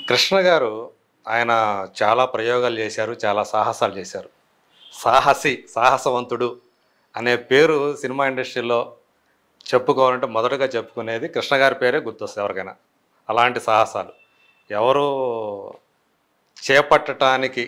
కృష్ణ గారు ఆయన చాలా ప్రయోగాలు చేశారు. చాలా సాహసాలు చేశారు. సాహసవంతుడు అనే పేరు సినిమా ఇండస్ట్రీలో చెప్పుకోవాలంటే మొదటగా చెప్పుకునేది కృష్ణ గారి పేరే గుర్తొస్తుంది ఎవరికైనా. అలాంటి సాహసాలు ఎవరు చేపట్టడానికి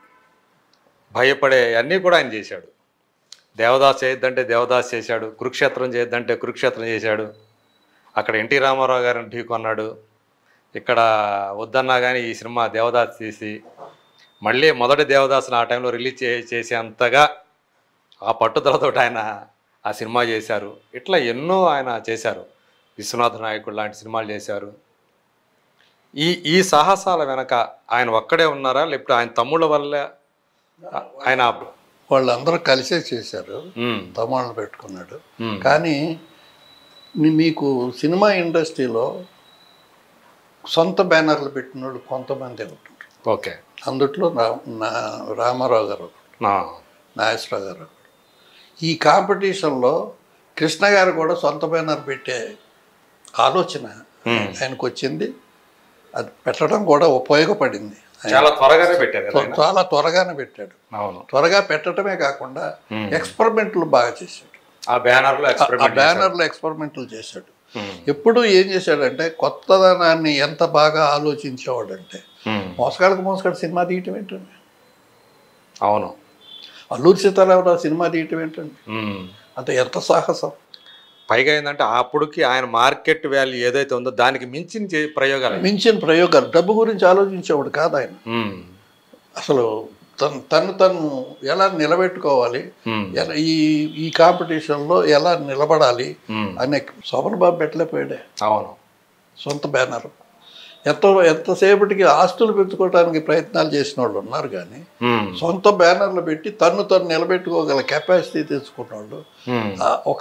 భయపడే అన్నీ కూడా ఆయన చేశాడు. దేవదాస్ చేయొద్దంటే దేవదాస్ చేశాడు. కురుక్షేత్రం చేయొద్దంటే కురుక్షేత్రం చేశాడు. అక్కడ ఎన్టీ రామారావు గారిని ఢీకొన్నాడు. ఇక్కడ వద్దన్నా కానీ ఈ సినిమా దేవదాస్ తీసి మళ్ళీ మొదటి దేవదాసుని ఆ టైంలో రిలీజ్ చేసేంతగా ఆ పట్టుదలతో ఆయన ఆ సినిమా చేశారు. ఇట్లా ఎన్నో ఆయన చేశారు. విశ్వనాథ నాయకుడు లాంటి సినిమాలు చేశారు. ఈ ఈ సాహసాల వెనక ఆయన ఒక్కడే ఉన్నారా, లేకపోతే ఆయన తమ్ముళ్ళ వల్ల ఆయన వాళ్ళందరూ కలిసే చేశారు. తమ్ముళ్ళని పెట్టుకున్నాడు. కానీ మీకు సినిమా ఇండస్ట్రీలో సొంత బ్యానర్లు పెట్టిన వాళ్ళు కొంతమంది ఉంటారు. ఓకే. అందుట్లో రామారావు గారు, నాగేశ్వరరావు గారు. ఈ కాంపిటీషన్లో కృష్ణ గారు కూడా సొంత బ్యానర్ పెట్టే ఆలోచన ఆయనకు వచ్చింది. అది పెట్టడం కూడా ఉపయోగపడింది. చాలా త్వరగానే పెట్టారు. చాలా త్వరగానే పెట్టాడు. అవును. త్వరగా పెట్టడమే కాకుండా ఎక్స్పెరిమెంట్లు బాగా చేశాడు. ఆ బ్యానర్లో ఎక్స్పెరిమెంట్లు చేశాడు. ఎప్పుడు ఏం చేశాడంటే కొత్తదనాన్ని ఎంత బాగా ఆలోచించేవాడంటే మోసగాడు సినిమా తీయటం ఏంటండి. అవును. అల్లూరి సీతారామరావు సినిమా తీయటం ఏంటండి. అంటే ఎంత సాహసం. పైగా ఏంటంటే అప్పటికి ఆయన మార్కెట్ వాల్యూ ఏదైతే ఉందో దానికి మించిన ప్రయోగాలు డబ్బు గురించి ఆలోచించేవాడు కాదు ఆయన. అసలు తను ఎలా నిలబెట్టుకోవాలి, ఈ కాంపిటీషన్లో ఎలా నిలబడాలి అనే శోభన్ బాబు పెట్టలేకపోయాడే. అవును. సొంత బ్యానర్ ఎంతసేపటికి ఆస్తులు పెంచుకోవడానికి ప్రయత్నాలు చేసిన వాళ్ళు ఉన్నారు. కానీ సొంత బ్యానర్లు పెట్టి తను నిలబెట్టుకోగల కెపాసిటీ తెచ్చుకున్న వాళ్ళు ఒక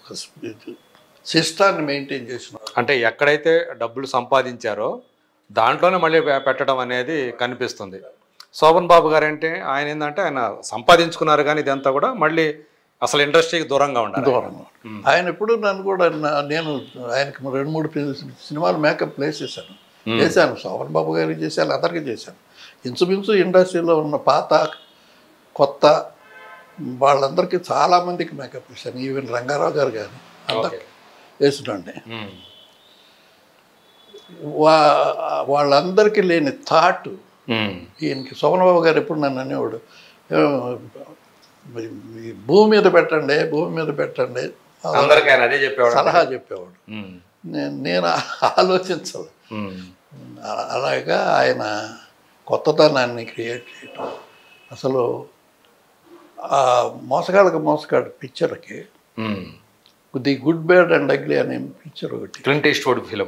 సిస్టాన్ని మెయింటైన్ చేసిన. అంటే ఎక్కడైతే డబ్బులు సంపాదించారో దాంట్లోనే మళ్ళీ పెట్టడం అనేది కనిపిస్తుంది. శోభన్ బాబు గారు అంటే ఆయన ఏంటంటే ఆయన సంపాదించుకున్నారు, కానీ ఇదంతా కూడా మళ్ళీ అసలు ఇండస్ట్రీకి దూరంగా ఉండాలి. ఆయన ఎప్పుడు నన్ను కూడా నేను ఆయనకి 2-3 సినిమాలు మేకప్ చేశాను. శోభన్ బాబు గారికి చేశాను, అందరికీ చేశాను. ఇంచుమించు ఇండస్ట్రీలో ఉన్న పాత కొత్త వాళ్ళందరికీ చాలామందికి మేకప్ వేశాను. ఈవెన్ రంగారావు గారు కానీ అందరికి వేసినండి. వాళ్ళందరికీ లేని థాట్ ఈయనకి. శోభన్ బాబు గారు ఎప్పుడు నన్ను అనేవాడు, భూమి మీద పెట్టండి సలహా చెప్పేవాడు. నేను ఆలోచించాలి. అలాగా ఆయన కొత్తదనాన్ని క్రియేట్ చేయటం. అసలు ఆ మోసగాడు పిక్చర్కి the good bad and ugly అనే పిక్చర్ ఒకటి, Clint Eastwood film.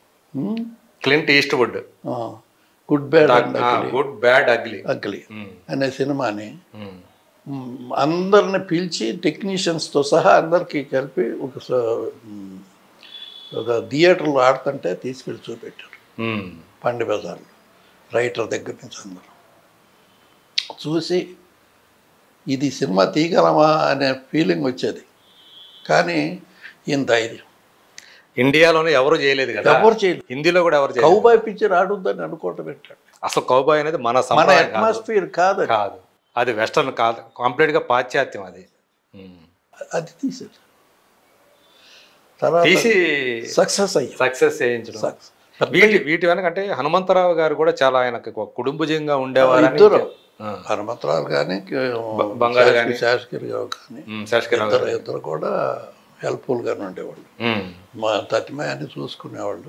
Good bad ugly అనే సినిమాని అందరిని పిలిచి టెక్నీషియన్స్తో సహా అందరికీ కలిపి ఒక థియేటర్లో ఆడుతుంటే తీసుకెళ్ళి చూపెట్టారు. పండి బజార్లో రైటర్ దగ్గర నుంచి అందరూ చూసి ఇది సినిమా తీయగలమా అనే ఫీలింగ్ వచ్చేది. కానీ ఈయన ధైర్యం ఇండియాలోనే ఎవరు చేయలేదు కదా, ఎవరు చేయలేదు. హిందీలో కూడా ఎవరు చేయలేదు. కౌబాయ్ పిక్చర్ ఆడుద్దని అనుకోవటం పెట్టాడు. అసలు కౌబాయ్ అనేది మన అట్మాస్ఫియర్ కాదు, అది వెస్టర్న్ కాదు, కంప్లీట్గా పాశ్చాత్యం. అది తీసాడు. తర్వాత తీసి సక్సెస్ చేయించడం. వీటి వెనకంటే హనుమంతరావు గారు కూడా చాలా ఆయనకు కుటుంబజంగా ఉండేవారు. హనుమంతరావు కానీ శాసగిరిరావు కానీ ఇద్దరు కూడా హెల్ప్ఫుల్గానే ఉండేవాళ్ళు. మా తటిమయాన్ని చూసుకునేవాళ్ళు.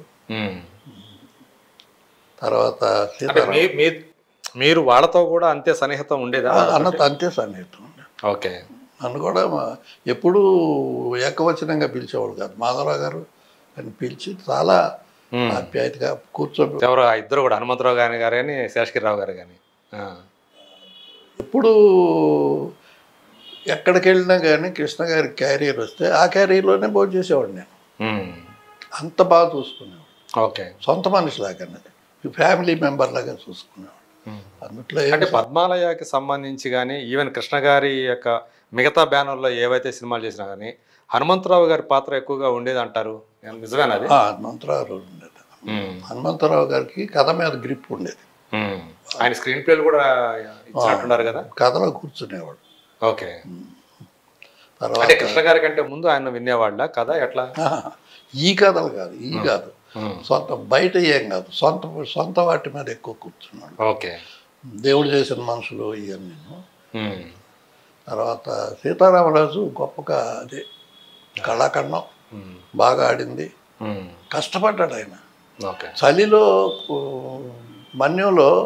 తర్వాత మీరు వాళ్ళతో కూడా అంతే సన్నిహితం ఉండేదా? అంతే సన్నిహితం ఉండేది. ఓకే. నన్ను కూడా ఎప్పుడూ ఏకవచనంగా పిలిచేవాళ్ళు కాదు. మాధవరావు గారు అని పిలిచి చాలా ఆప్యాయతగా కూర్చోబెట్టి. ఎవరు ఇద్దరు కూడా, హనుమంతరావు గారి కానీ శేషగిరిరావు గారు కానీ ఎప్పుడు ఎక్కడికి వెళ్ళినా కానీ కృష్ణ గారి క్యారియర్ వస్తే ఆ క్యారియర్లోనే భోజనం చేసేవాడు నేను. అంత బాగా చూసుకునేవాడు. ఓకే. సొంత మనిషిలాగానే, ఫ్యామిలీ మెంబర్ లాగా చూసుకునేవాడు. అందుట్లో అంటే పద్మాలయకి సంబంధించి కానీ ఈవెన్ కృష్ణ గారి యొక్క మిగతా బ్యానర్లో ఏవైతే సినిమాలు చేసినా కానీ హనుమంతరావు గారి పాత్ర ఎక్కువగా ఉండేది అంటారు, నిజమేనా అది? హనుమంతరావు ఉండేది. హనుమంతరావు గారికి కథ మీద గ్రిప్ ఉండేది. ఆయన స్క్రీన్ ప్లేలు కూడా ఇచ్చినట్టున్నారు కదా. కథలో కూర్చునేవాడు. ఓకే. తర్వాత అంటే కృష్ణ గారి కంటే ముందు ఆయన వినేవాళ్ళ కథ ఎట్లా? ఈ కథలు కాదు, ఈ కాదు, సొంత బయట ఏం కాదు, సొంత వాటి మీద ఎక్కువ కూర్చున్నాడు. ఓకే. దేవుడు చేసిన మనుషులు ఇవన్నీ. తర్వాత సీతారామరాజు గొప్పగా అదే కళాఖండం బాగా ఆడింది. కష్టపడ్డాడు ఆయన. చలిలో మన్యంలో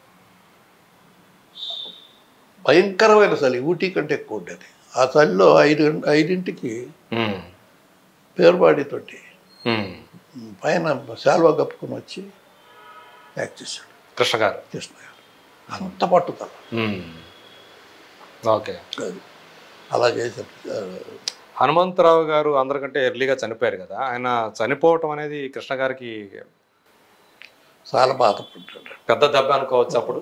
భయంకరమైన చలి, ఊటీ కంటే ఎక్కువ ఉండేది. ఆ చలిలో 5 పేరుబాడితోటి పైన శాల్వా కప్పుకొని వచ్చి యాక్ట్ చేశాడు కృష్ణ గారు. అంత పట్టుదల. ఓకే. అలా చేశారు. హనుమంతరావు గారు అందరికంటే ఎర్లీగా చనిపోయారు కదా. ఆయన చనిపోవటం అనేది కృష్ణ గారికి చాలా బాధపడ్డాడు. పెద్ద దెబ్బ అనుకోవచ్చు. అప్పుడు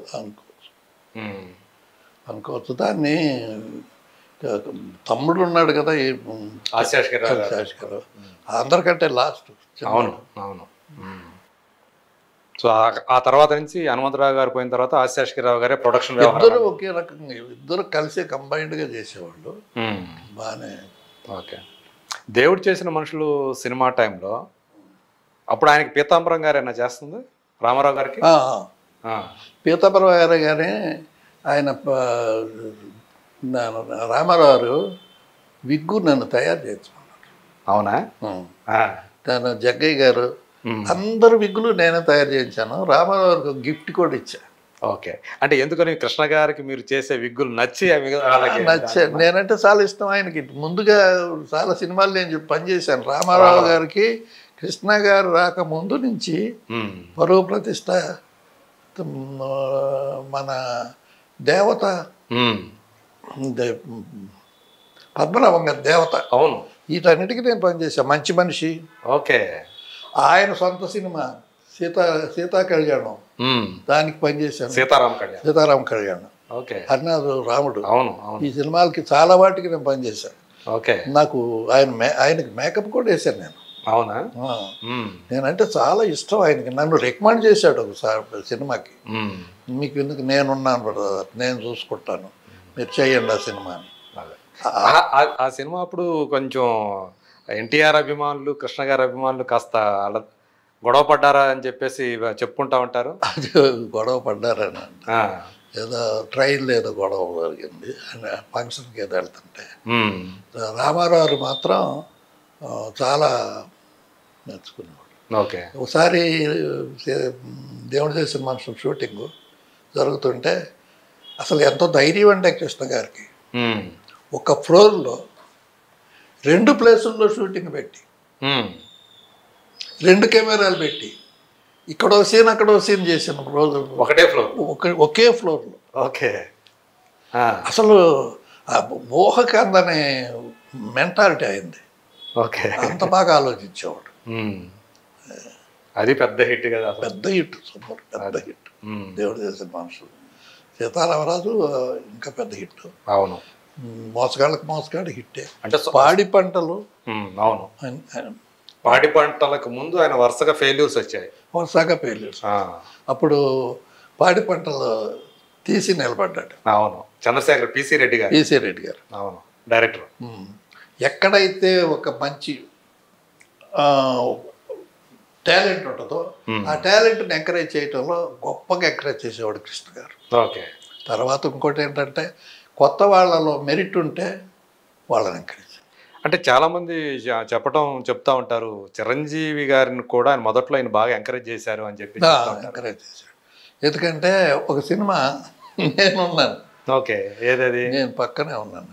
అనుకోవచ్చు. దాన్ని తమ్ముడు ఉన్నాడు కదా ఆశీష్ గారు, అందరికంటే లాస్ట్. అవును అవును. సో ఆ తర్వాత నుంచి హనుమంతరావు గారు పోయిన తర్వాత ఆశీష్రావు గారే ప్రొడక్షన్. ఇద్దరు ఒకే రకంగా, ఇద్దరు కలిసి కంబైన్డ్గా చేసేవాళ్ళు బాగానే. ఓకే. దేవుడు చేసిన మనుషులు సినిమా టైంలో అప్పుడు ఆయనకి పీతాంబరం గారు ఏమైనా చేస్తుంది రామారావు గారికి? పీతాంబరం గారే ఆయన రామారావు గారు విగ్గు నన్ను తయారు చేయించుకున్నాడు. అవునా? తను జగ్గయ్య గారు అందరు విగ్గులు నేనే తయారు చేయించాను. రామారావు గారికి గిఫ్ట్ కూడా ఇచ్చా. ఓకే. అంటే ఎందుకని కృష్ణ గారికి మీరు చేసే విగ్గులు నచ్చి నచ్చా. నేనంటే చాలా ఇష్టం ఆయనకి. ముందుగా చాలా సినిమాలు నేను పనిచేశాను. రామారావు గారికి కృష్ణ గారు రాకముందు నుంచి పరువు ప్రతిష్ట, మన దేవత, పద్మనాభం గారి దేవత, అవును, వీటన్నిటికీ నేను పనిచేశాను. మంచి మనిషి. ఓకే. ఆయన సొంత సినిమా సీతా కళ్యాణం, దానికి పనిచేశాను. సీతారామ కళ్యాణం. ఓకే. హరినాథు రాముడు. అవును. ఈ సినిమాలకి చాలా వాటికి నేను పనిచేశాను. ఓకే. నాకు ఆయనకి మేకప్ కూడా వేశాను నేను. అవునా? నేనంటే చాలా ఇష్టం ఆయనకి. నన్ను రికమెండ్ చేశాడు ఒకసారి సినిమాకి. మీకు ఎందుకు, నేనున్నాను బ్రదర్, నేను చూసుకుంటాను, మీరు చేయండి ఆ సినిమాని. ఆ సినిమా అప్పుడు కొంచెం ఎన్టీఆర్ అభిమానులు, కృష్ణ గారి అభిమానులు కాస్త అలా గొడవ పడ్డారా అని చెప్పేసి చెప్పుకుంటా ఉంటారు. అది గొడవ పడ్డారని ఏదో ట్రైన్లో ఏదో గొడవ జరిగింది ఫంక్షన్కి ఏదో వెళ్తుంటే. రామారావు మాత్రం చాలా నేర్చుకునేవాడు. ఓకే. ఒకసారి దేవుడు చేసిన మనుషులు షూటింగ్ జరుగుతుంటే అసలు ఎంతో ధైర్యం అంటే కృష్ణ గారికి. ఒక ఫ్లోర్లో 2 ప్లేసుల్లో షూటింగ్ పెట్టి 2 కెమెరాలు పెట్టి ఇక్కడ ఒక సీన్ అక్కడ ఒక సీన్ చేసాను రోజు. ఒకే ఫ్లోర్లో. ఓకే. అసలు ఊహకి అందని మెంటాలిటీ అయింది. ఓకే. అంత బాగా ఆలోచించేవాడు. అది పెద్ద హిట్ కదా. పెద్ద హిట్, సూపర్ పెద్ద హిట్. దేవుడు చేసిన మనుషులు. సీతారామరాజు ఇంకా పెద్ద హిట్. అవును. మోసగాళ్ళకి మోసగాడు హిట్టే. అంటే పాడి పంటలు. అవును. పాడి పంటలకు ముందు ఆయన వరుసగా ఫెయిల్యూర్స్ వచ్చాయి. వరుసగా ఫెయిల్యూర్స్. అప్పుడు పాడి పంటలు తీసి నిలబడ్డాడు. అవును. చంద్రశేఖర్ పిసి రెడ్డి గారు. అవును, డైరెక్టర్. ఎక్కడైతే ఒక మంచి టాలెంట్ ఉంటుందో ఆ టాలెంట్ని ఎంకరేజ్ చేయటంలో గొప్పగా ఎంకరేజ్ చేసేవాడు కృష్ణ గారు. ఓకే. తర్వాత ఇంకోటి ఏంటంటే కొత్త వాళ్ళలో మెరిట్ ఉంటే వాళ్ళని ఎంకరేజ్. అంటే చాలామంది చెప్తా ఉంటారు చిరంజీవి గారిని కూడా ఆయన మొదట్లో ఆయన బాగా ఎంకరేజ్ చేశారు అని చెప్పి. ఎంకరేజ్ చేశాడు. ఎందుకంటే ఒక సినిమా నేనున్నాను. ఓకే. ఏదది? నేను పక్కనే ఉన్నాను.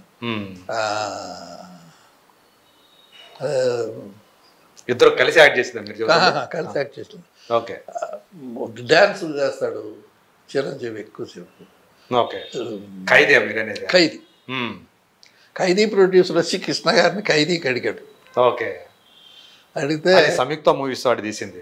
ఇద్దరు కలిసి యాక్ట్ చేసింది. కలిసి యాక్ట్ చేసింది. ఓకే. డ్యాన్స్ చేస్తాడు చిరంజీవి ఎక్కువసేపు. ఓకే. ఖైదీ మీరనేది? ఖైదీ. ఖైదీ ప్రొడ్యూసర్ వచ్చి కృష్ణ గారిని ఖైదీకి అడిగాడు. ఓకే. అడిగితే సంయుక్త మూవీస్ వాడు తీసింది.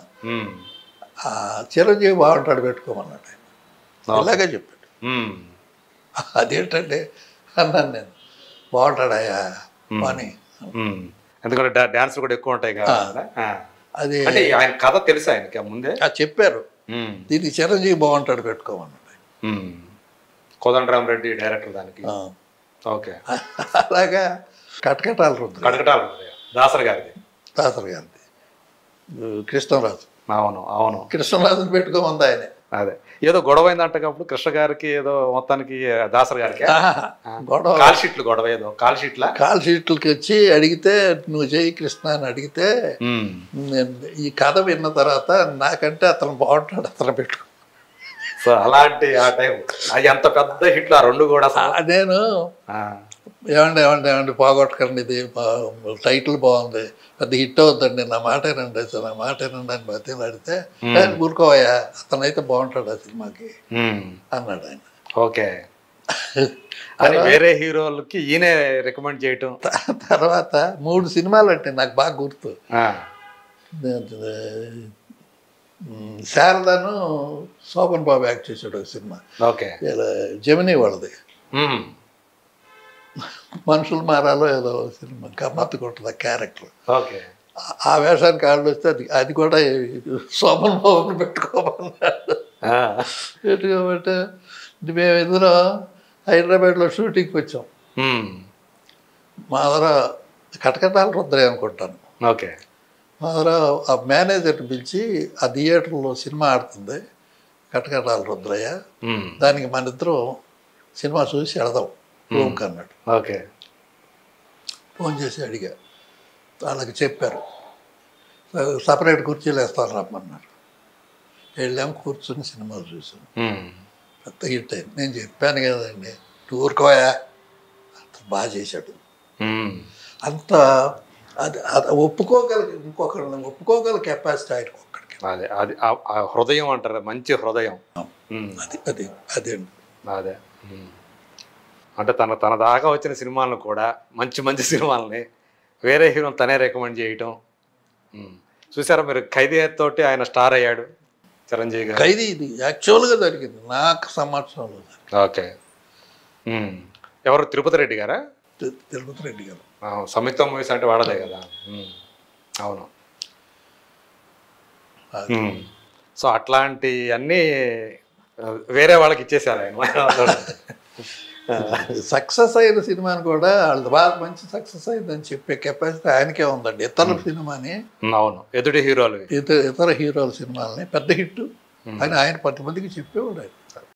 చిరంజీవి బాగుంటాడు పెట్టుకోమన్నాడు ఆయన. ఇలాగే చెప్పాడు. అదేంటంటే అన్నాను నేను. బాగుంటాడయ్యా అని. ఎందుకంటే డాన్స్ కూడా ఎక్కువ ఉంటాయి కదా. అది అంటే ఆయన కథ తెలుసు ఆయనకి ఆ ముందే. చెప్పారు, ఉమ్. దీనికి చిరంజీవి బాగుంటాడు పెట్టుకోమన్నాడు. ఉమ్. కోదండరామరెడ్డి డైరెక్టర్ దానికి. ఆ. ఓకే. అలాగా కటకటాల రుద్ర కటకటాలు దాసరి గారిది. దాసరి గారిది, కృష్ణరాజు. అవును అవును. కృష్ణరాజుని పెట్టుకోమంది ఆయనే. అదే ఏదో గొడవ అయిందంటప్పుడు కృష్ణ గారికి ఏదో మొత్తానికి దాసరి గారికి గొడవ కాల్ షీట్లు గొడవ ఏదో కాల్ షీట్లా కాల్ షీట్లకి వచ్చి అడిగితే నువ్వు చేయి కృష్ణ అని అడిగితే నేను ఈ కథ విన్న తర్వాత నాకంటే అతను బాగుంటాడు, అతను పెట్టుకో. సో అలాంటి ఆ టైం అది ఎంత పెద్ద హిట్లు ఆ రెండు కూడా అసలు. నేను ఏమండి పోగొట్టకండి, ఇది టైటిల్ బాగుంది, పెద్ద హిట్ అవుతుందండి, నా మాట ఏనండి, నా మాట ఏనండి అని బతిని అడిగితే ఊరుకోవయ్యా అతనైతే బాగుంటాడు ఆ సినిమాకి అన్నాడు ఆయన. ఓకే. అని వేరే హీరోలకి ఈయనే రికమెండ్ చేయటం. తర్వాత 3 సినిమాలు అంటే నాకు బాగా గుర్తు. శారదను శోభన్ బాబు యాక్ట్ చేశాడు ఒక సినిమా. ఓకే. జమినీ వాళ్ళది, మనుషులు మారాలో ఏదో సినిమా, గమ్మత్తుకుంటుంది ఆ క్యారెక్టర్. ఓకే. ఆ వేషానికి ఆళ్ళు వస్తే అది కూడా శోభన్ బాబుని పెట్టుకోమన్నాడు. పెట్టుకోబట్టే మేము ఇందులో హైదరాబాద్లో షూటింగ్కి వచ్చాం. మా దగ్గర కటకటాల రుద్రయ్య అనుకుంటాను. ఓకే. మా దగ్గర ఆ మేనేజర్ని పిలిచి ఆ థియేటర్లో సినిమా ఆడుతుంది కటకటాల రుద్రయ్య, దానికి మన ఇద్దరం సినిమా చూసి వెళదాం రూమ్కి అన్నాడు. ఓకే. ఫోన్ చేసి అడిగా, వాళ్ళకి చెప్పారు సపరేట్ కుర్చీలు వేస్తాను రమ్మన్నారు. వెళ్ళాం, కూర్చొని సినిమాలు చూసాం. పెద్ద హిట్ అయింది. నేను చెప్పాను కదండి ఊరుకోయా, అంత బాగా చేశాడు. అంత అది ఒప్పుకోగల కెపాసిటీ ఆయనకు ఒక్కడికి. అదే అది ఆ హృదయం అంటారు, మంచి హృదయం. అది అది అదే అండి. అదే అంటే తన దాకా వచ్చిన సినిమాలను కూడా మంచి మంచి సినిమాలని వేరే హీరోని తనే రికమెండ్ చేయటం. చూసారా మీరు, ఖైదీ తోటి ఆయన స్టార్ అయ్యాడు చిరంజీవి గారు. ఖైదీ ఇది యాక్చువల్గా జరిగింది నాకు సంవత్సరంలో. ఓకే. ఎవరు, తిరుపతి రెడ్డి గారా? తిరుపతి రెడ్డి గారు. సంయుక్త మూవీస్ అంటే వాడదే కదా. అవును. సో అట్లాంటి అన్నీ వేరే వాళ్ళకి ఇచ్చేసారు ఆయన. సక్సెస్ అయిన సినిమాని కూడా వాళ్ళు బాగా మంచి సక్సెస్ అయిందని చెప్పే కెపాసిటీ ఆయనకే ఉందండి. ఇతర సినిమాని, అవును, ఎదుటి హీరోలు ఇతర హీరోల సినిమాలని పెద్ద హిట్ అని ఆయన 10 మందికి చెప్పేవాడు ఆయన.